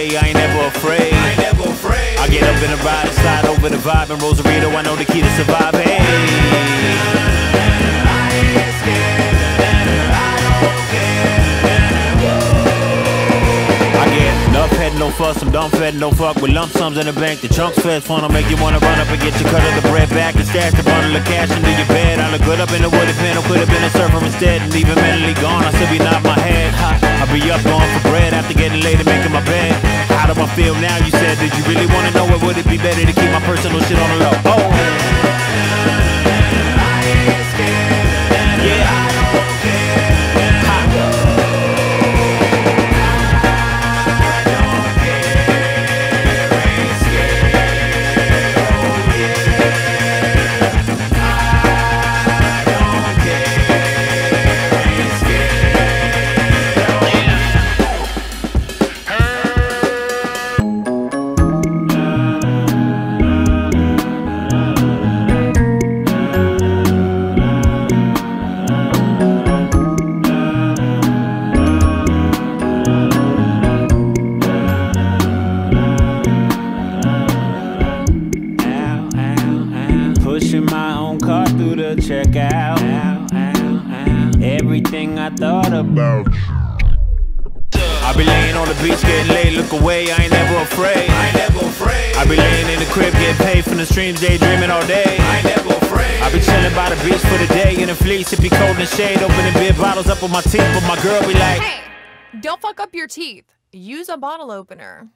way, I ain't never afraid. I get up in the ride and slide over the vibe, and Rosarito, I know the key to survive. Hey, I get enough head, no fuss, I'm dumb fed, no fuck with lump sums in the bank. The chunks feds wanna make you wanna run up and get your cut of the bread back and stash the bundle of cash into your bed. I look good up in the wooded panel, could've been a surfer instead, and even mentally gone, I still be not my head. I be up going for bread after getting laid and making my bed. How do I feel now? You said, did you really wanna know it? Would it be better to keep my personal shit on the low? Oh, yeah. Pushing my own car through the checkout. Everything I thought about. I be laying on the beach getting laid, look away, I ain't never afraid. I be laying in the crib getting paid from the streams, daydreaming all day. I be chilling by the beach for the day in the fleece, it be cold in the shade, opening beer bottles up with my teeth, but my girl be like, hey, don't fuck up your teeth. Use a bottle opener.